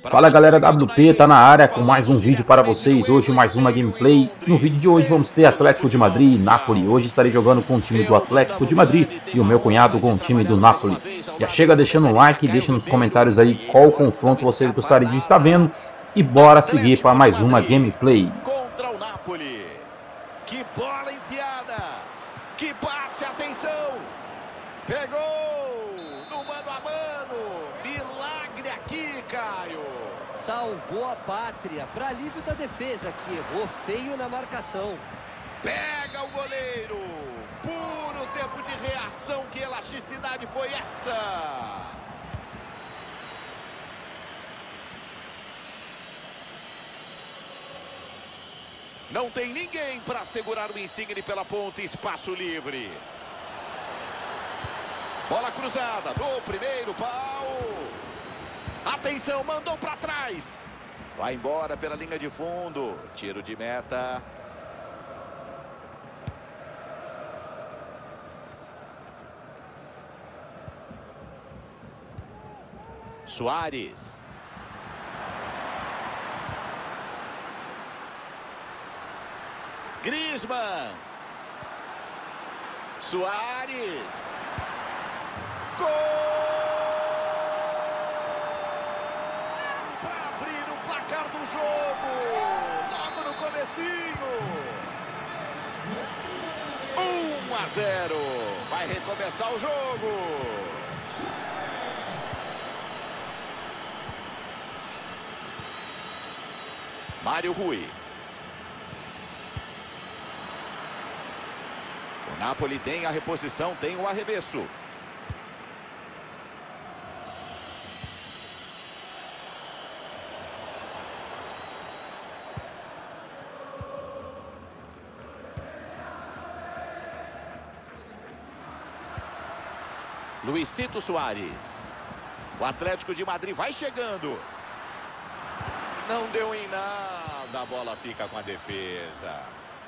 Fala galera, WP tá na área com mais um vídeo para vocês, hoje mais uma gameplay. No vídeo de hoje vamos ter Atlético de Madrid e Napoli. Hoje estarei jogando com o time do Atlético de Madrid e o meu cunhado com o time do Napoli. Já chega deixando um like, deixa nos comentários aí qual confronto você gostaria de estar vendo. E bora seguir para mais uma gameplay. Contra o Napoli. Que bola enfiada. Que passe, atenção. Pegou no mano a mano. Milagre aqui, Caio. Salvou a pátria para alívio da defesa, que errou feio na marcação. Pega o goleiro. Puro tempo de reação. Que elasticidade foi essa? Não tem ninguém para segurar o Insigne pela ponta, espaço livre. Bola cruzada no primeiro pau. Atenção, mandou para trás. Vai embora pela linha de fundo. Tiro de meta. Suárez. Griezmann. Suárez. Gol! Para abrir o placar do jogo. Logo no comecinho. 1-0. Vai recomeçar o jogo. Mário Rui. O Napoli tem a reposição, tem o arremesso. Luizito Suárez. O Atlético de Madrid vai chegando. Não deu em nada, a bola fica com a defesa.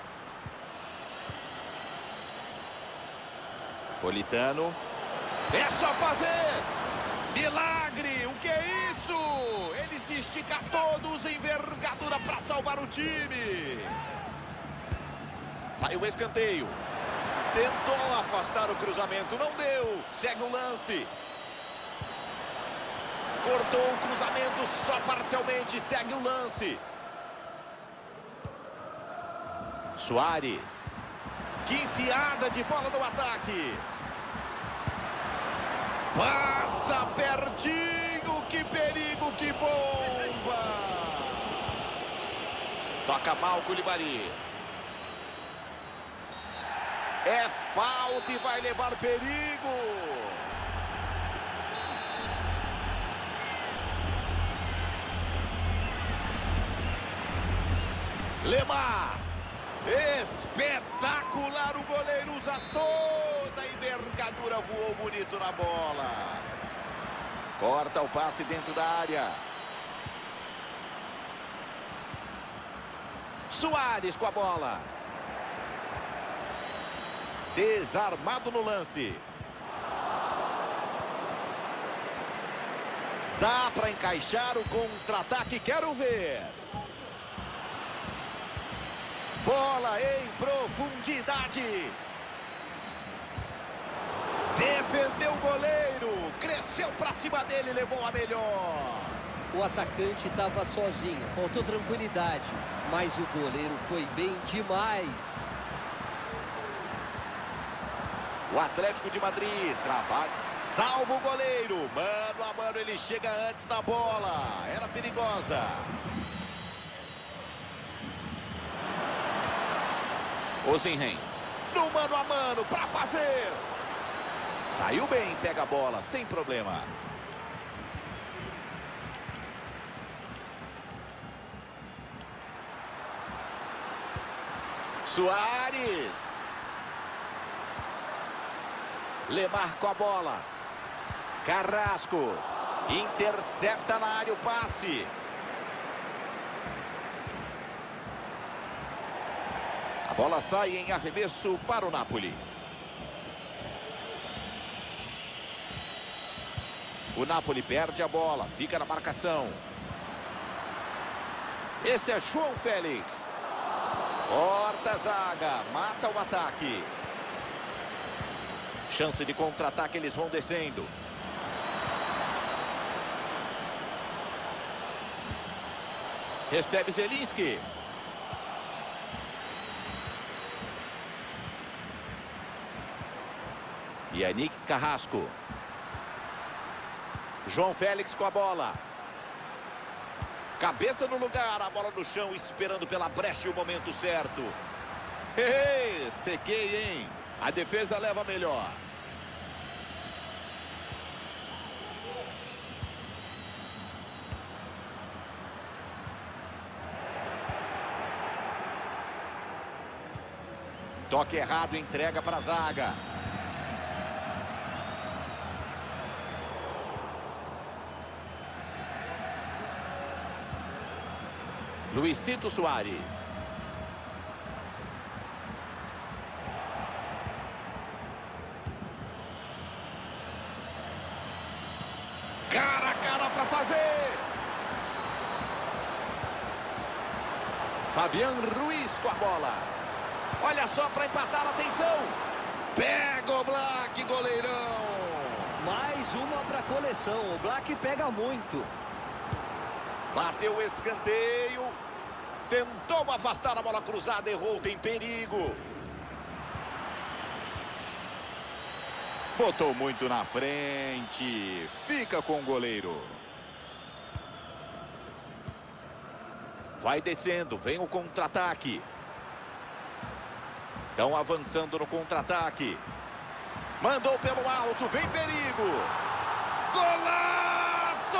Politano. É só fazer! Milagre! O que é isso? Ele se estica todos, envergadura para salvar o time. Saiu o escanteio. Tentou afastar o cruzamento, não deu. Segue o lance. Cortou o cruzamento só parcialmente, segue o lance. Suárez. Que enfiada de bola no ataque. Passa pertinho, que perigo, que bomba. Toca mal Koulibaly. É falta e vai levar perigo. Lemar. Espetacular, o goleiro usa toda a envergadura, voou bonito na bola. Corta o passe dentro da área. Suárez com a bola. Desarmado no lance. Dá para encaixar o contra-ataque, quero ver. Bola em profundidade. Defendeu o goleiro. Cresceu para cima dele, levou a melhor. O atacante estava sozinho, faltou tranquilidade. Mas o goleiro foi bem demais. O Atlético de Madrid trabalha. Salva o goleiro. Mano a mano, ele chega antes da bola. Era perigosa. Osimhen. No mano a mano para fazer. Saiu bem, pega a bola, sem problema. Suárez. Lemar com a bola. Carrasco. Intercepta na área o passe. A bola sai em arremesso para o Napoli. O Napoli perde a bola, fica na marcação. Esse é João Félix. Corta a zaga, mata o ataque. Chance de contra-ataque, eles vão descendo. Recebe Zelinski. Yannick Carrasco. João Félix com a bola. Cabeça no lugar, a bola no chão, esperando pela brecha e o momento certo. Ei, sequei, hein? A defesa leva melhor. Toque errado, entrega para a zaga. Luizito Soares. Cara a cara para fazer. Fabian Ruiz com a bola. Olha só para empatar, atenção. Pega o Black, goleirão. Mais uma para coleção, o Black pega muito. Bateu o escanteio. Tentou afastar a bola cruzada, errou, tem perigo. Botou muito na frente. Fica com o goleiro. Vai descendo, vem o contra-ataque. Estão avançando no contra-ataque. Mandou pelo alto, vem perigo. Golaço!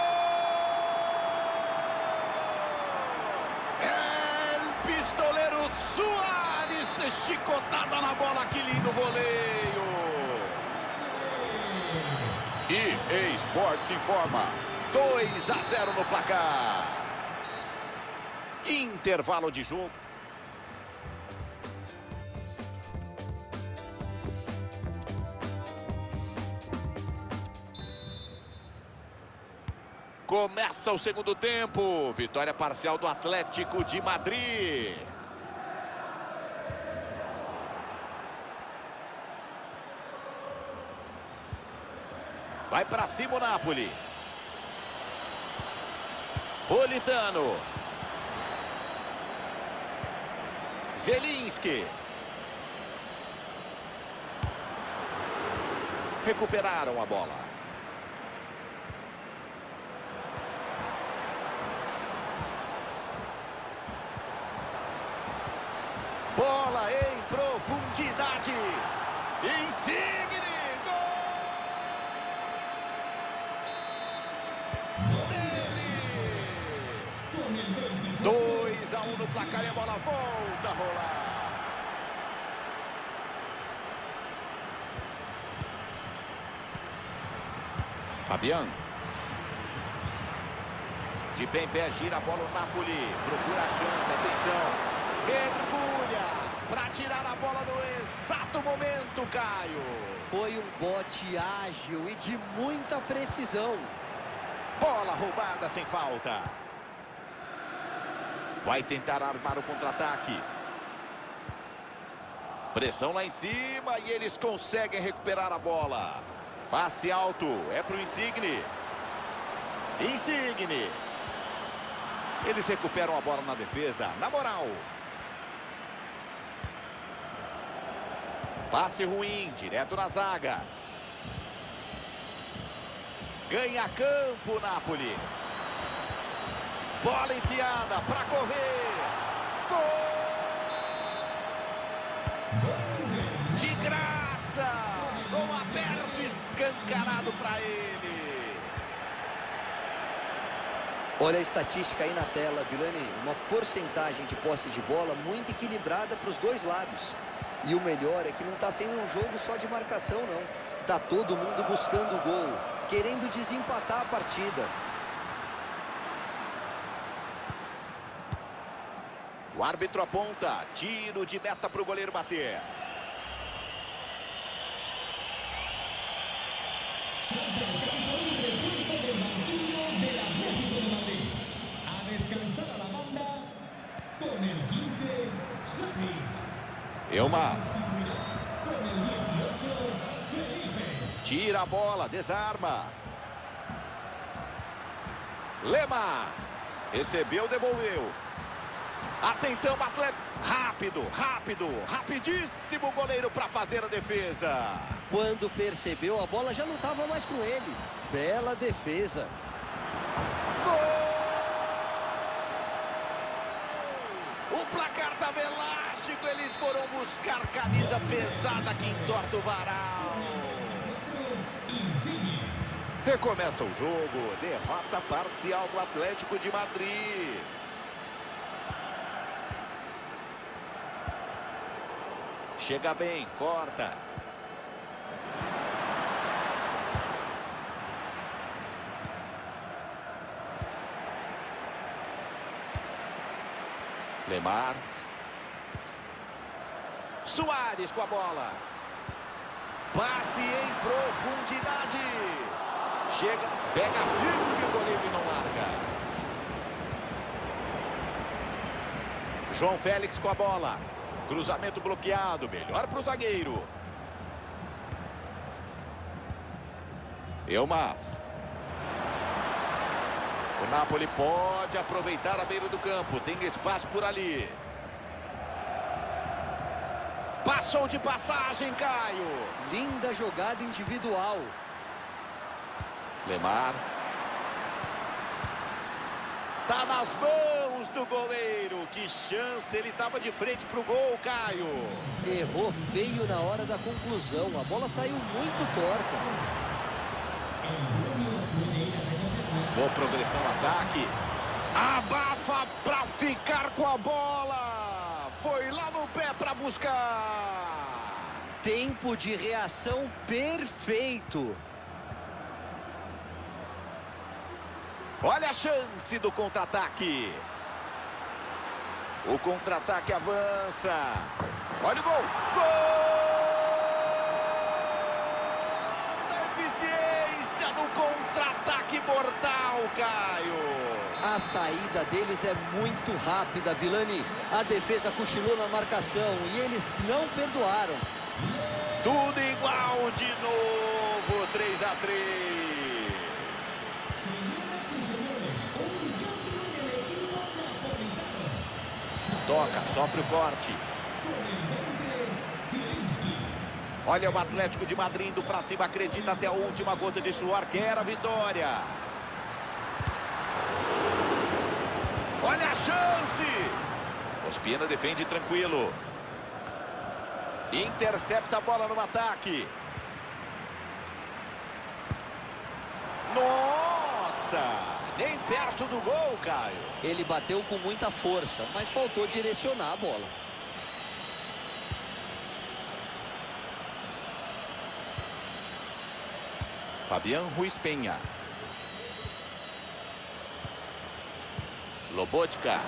El pistoleiro Soares, chicotada na bola, que lindo voleio. EA Sports informa, 2-0 no placar. Intervalo de jogo. Começa o segundo tempo. Vitória parcial do Atlético de Madrid. Vai para cima o Napoli. Politano. Zelinski. Recuperaram a bola. Bola em profundidade. Insigne. Gol! 2-1 no placar e a bola volta a rolar. Fabian. De pé em pé, gira a bola o Napoli. Procura a chance, atenção. Mergulha para tirar a bola no exato momento, Caio. Foi um bote ágil e de muita precisão. Bola roubada sem falta. Vai tentar armar o contra-ataque. Pressão lá em cima e eles conseguem recuperar a bola. Passe alto, é para o Insigne. Insigne. Eles recuperam a bola na defesa, na moral. Passe ruim, direto na zaga. Ganha campo, Napoli. Bola enfiada para correr. Gol! De graça. Gol aberto, escancarado para ele. Olha a estatística aí na tela, Vilani. Uma porcentagem de posse de bola muito equilibrada para os dois lados. E o melhor é que não está sendo um jogo só de marcação, não. Tá todo mundo buscando o gol, querendo desempatar a partida. O árbitro aponta, tiro de meta para o goleiro bater. Del banquillo del Atlético de Madrid. A descansar a la banda. Elmas. Tira a bola, desarma. Lemar. Recebeu, devolveu. Atenção, Atlético. Rápido, rápido, rapidíssimo goleiro para fazer a defesa. Quando percebeu, a bola já não estava mais com ele. Bela defesa. Gol! O placar estava elástico. Eles foram buscar camisa pesada que entorta o varal. Recomeça o jogo. Derrota parcial do Atlético de Madrid. Chega bem, corta. Lemar. Suárez com a bola. Passe em profundidade. Chega, pega firme o goleiro e não larga. João Félix com a bola. Cruzamento bloqueado, melhor para o zagueiro. Elmas. O Napoli pode aproveitar a beira do campo, tem espaço por ali. Passou de passagem, Caio. Linda jogada individual. Lemar. Tá nas mãos do goleiro. Que chance, ele estava de frente para o gol, Caio. Errou feio na hora da conclusão. A bola saiu muito torta. Boa progressão no ataque. Abafa para ficar com a bola. Foi lá no pé para buscar. Tempo de reação perfeito. Olha a chance do contra-ataque. O contra-ataque avança. Olha o gol. Gol! Da eficiência do contra-ataque mortal, Caio. A saída deles é muito rápida, Vilani. A defesa cochilou na marcação e eles não perdoaram. Tudo igual de novo. 3-3. Toca, sofre o corte. Olha o Atlético de Madrid indo pra cima, acredita até a última gota de suor, quer a vitória. Olha a chance. Ospina defende tranquilo. Intercepta a bola no ataque. Nossa! Nem perto do gol, Caio. Ele bateu com muita força, mas faltou direcionar a bola. Fabián Ruiz Penha. Lobotka.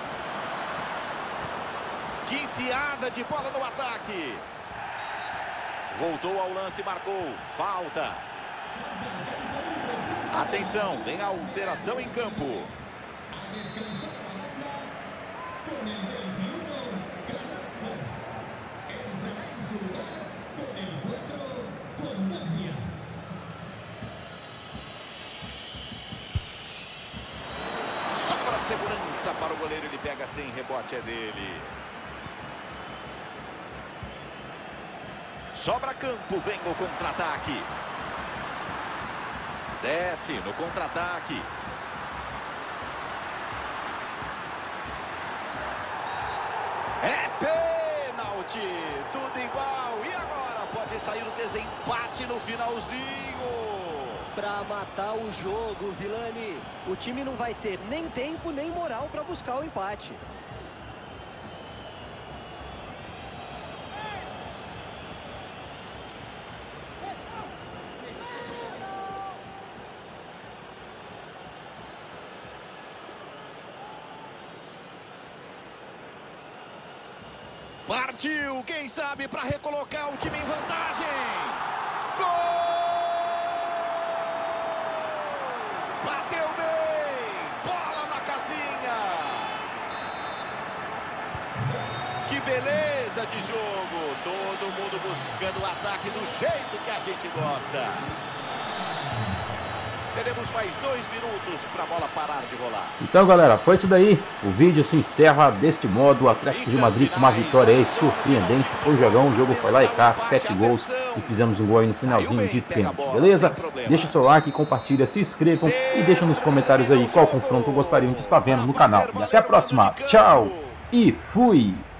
Que enfiada de bola no ataque. Voltou ao lance e marcou. Falta. Atenção, vem a alteração em campo. Sobra segurança para o goleiro, ele pega sem rebote, é dele. Sobra campo, vem o contra-ataque. Desce no contra-ataque. É pênalti. Tudo igual. E agora pode sair o desempate no finalzinho. Para matar o jogo, Vilani. O time não vai ter nem tempo nem moral para buscar o empate. Partiu, quem sabe, para recolocar o time em vantagem. Gol! Bateu bem, bola na casinha. Que Que beleza de jogo. Todo mundo buscando o ataque do jeito que a gente gosta. Teremos mais 2 minutos para a bola parar de rolar. Então, galera, foi isso daí. O vídeo se encerra deste modo. O Atlético de Madrid com uma vitória aí surpreendente. Foi o jogão, o jogo foi lá e cá, 7 gols. E fizemos um gol aí no finalzinho de pênalti, beleza? Deixa seu like, compartilha, se inscrevam e deixa nos comentários aí qual confronto gostariam de estar vendo no canal. E até a próxima. Tchau e fui!